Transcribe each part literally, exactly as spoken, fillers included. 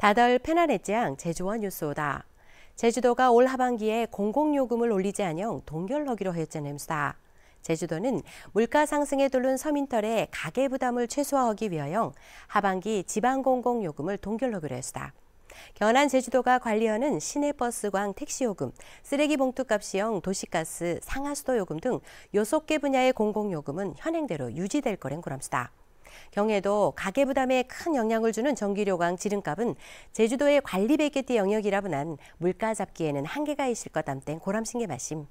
다들 편안했지양 제주원 뉴스오다. 제주도가 올 하반기에 공공요금을 올리지 않영 동결하기로 했잖음수다. 제주도는 물가 상승에 따른 서민들의 가계 부담을 최소화하기 위하여 하반기 지방공공요금을 동결하기로 했수다. 견한 제주도가 관리하는 시내버스광 택시요금, 쓰레기 봉투값이형 도시가스, 상하수도 요금 등 여섯 개 분야의 공공요금은 현행대로 유지될 거란 구람수다. 경에도 가계 부담에 큰 영향을 주는 전기료광 지름값은 제주도의 관리 백개띠 영역이라분한 물가 잡기에는 한계가 있을 것 담땡 고람신게 말씀.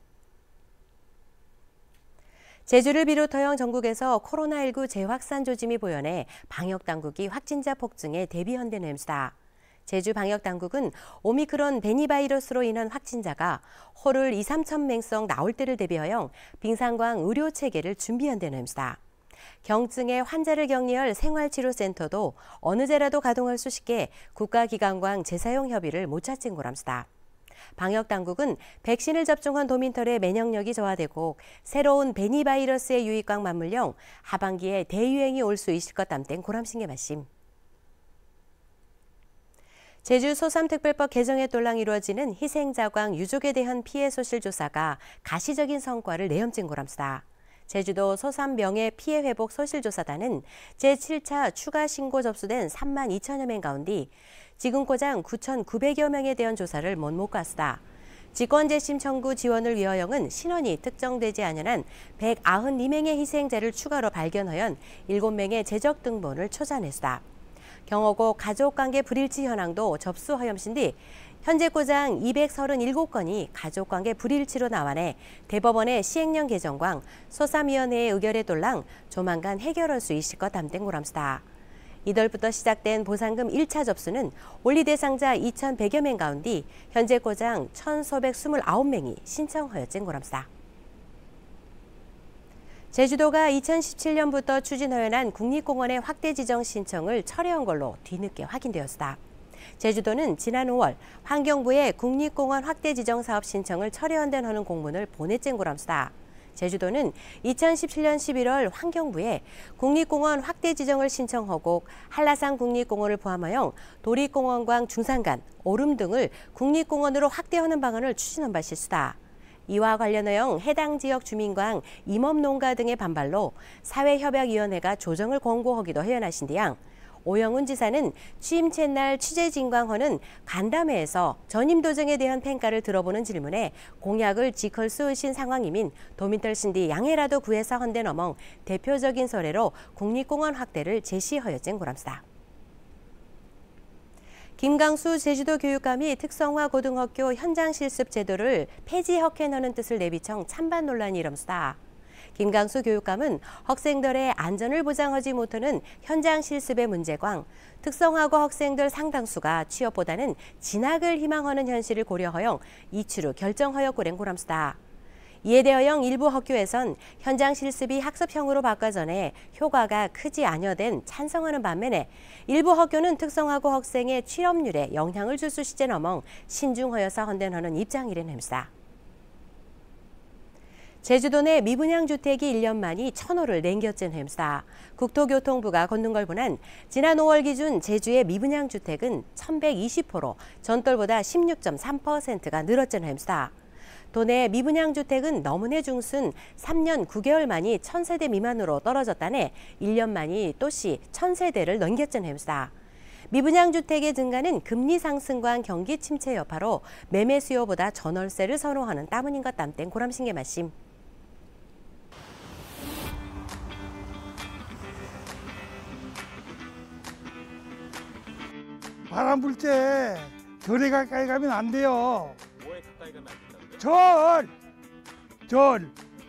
제주를 비롯하여 전국에서 코로나십구 재확산 조짐이 보연해 방역당국이 확진자 폭증에 대비한다는 햄수다. 제주 방역당국은 오미크론 변이바이러스로 인한 확진자가 호를 이, 삼천 명씩 나올 때를 대비하여 빙상광 의료체계를 준비한다는 햄수다. 경증에 환자를 격리할 생활치료센터도 어느 제라도 가동할 수 있게 국가기관광 재사용 협의를 못 찾은 거람수다. 방역당국은 백신을 접종한 도민들의 면역력이 저하되고 새로운 변이바이러스의 유입광 맞물령 하반기에 대유행이 올 수 있을 것 담땡 고람신게 말씀. 제주 소삼특별법 개정에 따라 이루어지는 희생자광 유족에 대한 피해 소실 조사가 가시적인 성과를 내염진 거람수다. 제주도 소삼 명예 피해 회복 소실조사단은 제칠 차 추가 신고 접수된 삼만 이천여 명 가운데 지금 고장 구천구백여 명에 대한 조사를 못못 갔수다. 직권재심 청구 지원을 위하여는 신원이 특정되지 않은 백구십이 명의 희생자를 추가로 발견하여 일곱 명의 재적 등본을 초자냈수다. 경호고 가족관계 불일치 현황도 접수하염신 뒤 현재 고장 이백삼십칠 건이 가족관계 불일치로 나와내 대법원의 시행령 개정광 소삼위원회의 의결에 돌랑 조만간 해결할 수 있을 것 담땡 고람수다. 이달부터 시작된 보상금 일 차 접수는 원리 대상자 이천백여 명 가운데 현재 고장 천사백이십구 명이 신청하였진 고람수다. 제주도가 이천십칠 년부터 추진하여난 국립공원의 확대 지정 신청을 철회한 걸로 뒤늦게 확인되었다. 제주도는 지난 오월 환경부에 국립공원 확대 지정 사업 신청을 철회한다는 공문을 보냈진 고람수다. 제주도는 이천십칠 년 십일월 환경부에 국립공원 확대 지정을 신청하고 한라산 국립공원을 포함하여 도립공원광 중산간, 오름 등을 국립공원으로 확대하는 방안을 추진한 바 실수다. 이와 관련하여 해당 지역 주민광 임업농가 등의 반발로 사회협약위원회가 조정을 권고하기도 해연하신 뒤양 오영훈 지사는 취임 첫날 취재진광허는 간담회에서 전임 도정에 대한 평가를 들어보는 질문에 공약을 지킬 수 있신 상황이민 도민들 신디 양해라도 구해서 헌데 넘어 대표적인 사례로 국립공원 확대를 제시하였진 고람수다. 김강수 제주도 교육감이 특성화 고등학교 현장 실습 제도를 폐지하겠다는 뜻을 내비청 찬반 논란이 일었다. 김강수 교육감은 학생들의 안전을 보장하지 못하는 현장 실습의 문제광, 특성화고 학생들 상당수가 취업보다는 진학을 희망하는 현실을 고려하여 이추로 결정하여 고랭 고람수다. 이에 대하여 일부 학교에선 현장 실습이 학습형으로 바꿔 전에 효과가 크지 아니어된 찬성하는 반면에 일부 학교는 특성화고 학생의 취업률에 영향을 줄 수 있게 넘어 신중하여서 헌된하는 입장이란 햄수다. 제주도 내 미분양 주택이 일 년 만이 천호를 넘겼진 햄수다. 국토교통부가 걷는 걸 보난 지난 오월 기준 제주의 미분양 주택은 천백이십 호로 전달보다 십육 점 삼 퍼센트가 늘었진 햄수다. 도내 미분양 주택은 너무내 중순 삼 년 구 개월 만이 천 세대 미만으로 떨어졌다네 일 년 만이 또시 천 세대를 넘겼진 햄수다. 미분양 주택의 증가는 금리 상승과 경기 침체 여파로 매매 수요보다 전월세를 선호하는 따문인 것 담땡 고람신게 말씀. 바람 불 때 절에 가까이 가면 안 돼요. 뭐에 가까이 가면 안 된다고요? 절! 절!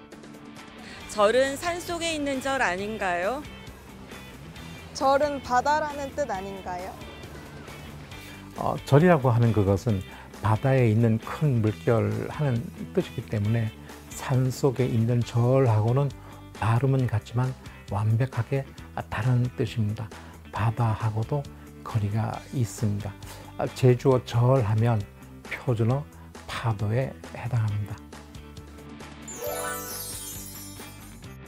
절은 산속에 있는 절 아닌가요? 절은 바다라는 뜻 아닌가요? 어, 절이라고 하는 그것은 바다에 있는 큰 물결 하는 뜻이기 때문에 산속에 있는 절하고는 발음은 같지만 완벽하게 다른 뜻입니다. 바다하고도 거리가 있습니다. 제주어 절하면 표준어 파도에 해당합니다.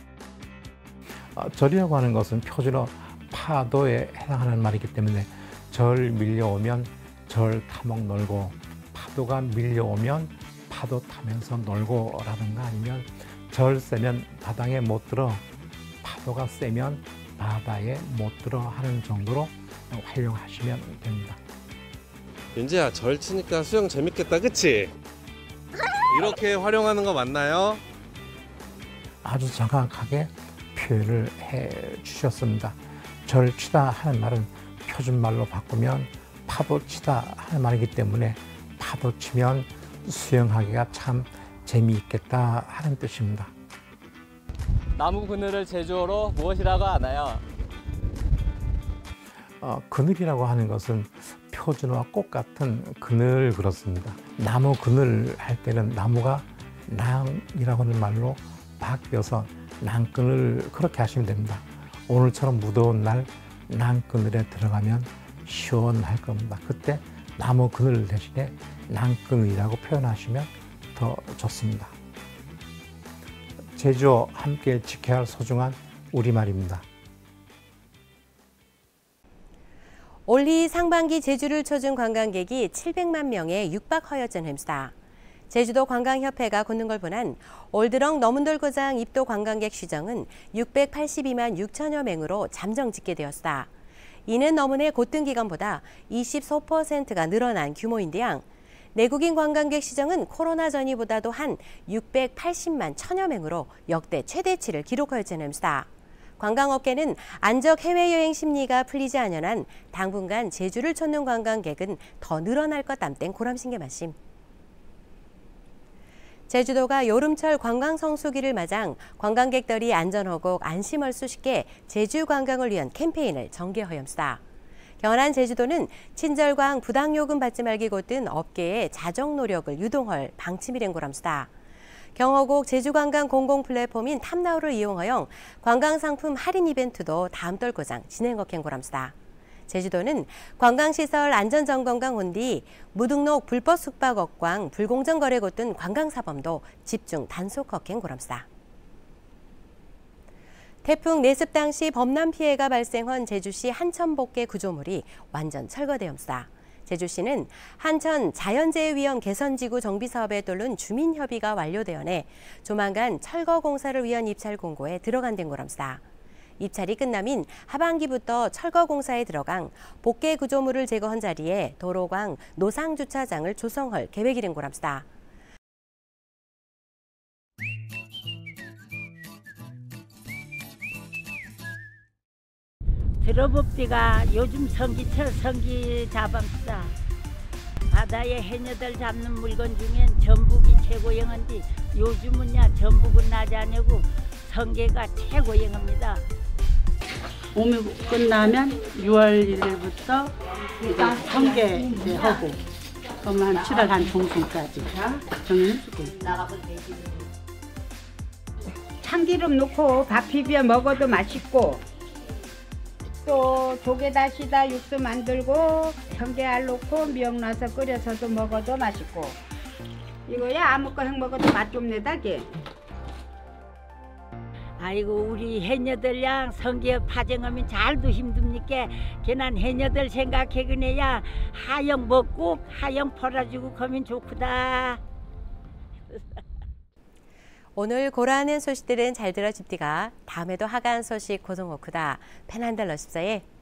절이라고 하는 것은 표준어 파도에 해당하는 말이기 때문에 절 밀려오면 절 타먹 놀고, 파도가 밀려오면 파도 타면서 놀고 라든가, 아니면 절 세면 바다에 못 들어, 파도가 세면 바다에 못 들어 하는 정도로 활용하시면 됩니다. 윤지야, 절 치니까 수영 재밌겠다, 그치? 이렇게 활용하는 거 맞나요? 아주 정확하게 표현을 해 주셨습니다. 절 치다 하는 말은 표준말로 바꾸면 파도 치다 하는 말이기 때문에 파도 치면 수영하기가 참 재미있겠다 하는 뜻입니다. 나무 그늘을 제주어로 무엇이라고 하나요? 어, 그늘이라고 하는 것은 표준어와 꽃 같은 그늘 그렇습니다. 나무 그늘 할 때는 나무가 낭이라고 하는 말로 바뀌어서 낭그늘 그렇게 하시면 됩니다. 오늘처럼 무더운 날 낭그늘에 들어가면 시원할 겁니다. 그때 나무 그늘 대신에 낭그늘이라고 표현하시면 더 좋습니다. 제주어 함께 지켜야 할 소중한 우리말입니다. 올해 상반기 제주를 초준 관광객이 칠백만 명에 육박하였던 햄스다. 제주도 관광협회가 걷는 걸 보난 올 들어 너문돌고장 입도 관광객 시정은 육백팔십이만 육천여 명으로 잠정 집계되었다. 이는 너문의 곧등 기간보다 이십사 퍼센트가 늘어난 규모인데요. 내국인 관광객 시정은 코로나 전이보다도 한 육백팔십만 천여 명으로 역대 최대치를 기록하였던 햄스다. 관광업계는 안적 해외여행 심리가 풀리지 않은 한 당분간 제주를 찾는 관광객은 더 늘어날 것 땀땡 고람신게 말씀. 제주도가 여름철 관광 성수기를 맞아 관광객들이 안전하고 안심할 수 있게 제주 관광을 위한 캠페인을 전개하였습니다. 경한 제주도는 친절광 부당요금 받지 말기 곧든 업계의 자정 노력을 유동할 방침이란 거랍니다. 경호국 제주관광 공공 플랫폼인 탑나우를 이용하여 관광상품 할인 이벤트도 다음 달 고장 진행하는 거랍니다. 제주도는 관광시설 안전점검과 혼디 무등록 불법 숙박업광 불공정 거래 곧든 관광사범도 집중 단속하는 거랍니다. 태풍 내습 당시 범람 피해가 발생한 제주시 한천복개 구조물이 완전 철거되었습니다. 제주시는 한천 자연재해 위험 개선지구 정비사업에 따른 주민협의가 완료되어내 조만간 철거 공사를 위한 입찰 공고에 들어간된 거랍니다. 입찰이 끝나민 하반기부터 철거 공사에 들어간 복개 구조물을 제거한 자리에 도로광 노상주차장을 조성할 계획이란 거랍니다. 들어봅디가 요즘 성기철 성기 자방사 바다에 해녀들 잡는 물건 중엔 전북이 최고영한디 요즘은야 전북은 나지 않고 성게가 최고영합니다. 봄이 끝나면 유월 일일부터 이제 성게 이제 하고 그러면 한 칠월 한 중순까지 정해주고 참기름 넣고 밥 비벼 먹어도 맛있고 또 조개다시다 육수 만들고 성게알 넣고 미역 넣어서 끓여서도 먹어도 맛있고 이거야 아무거나 해 먹어도 맛 좀 내다게. 아이고 우리 해녀들양 성게 파쟁하면 잘도 힘듭니까? 걔난 해녀들 생각해 그네야 하영 먹고 하영 팔아주고 가면 좋구다. 오늘 고라하는 소식들은 잘 들어집디가 다음에도 하간 소식 고정호크다. 펜한달 러십사에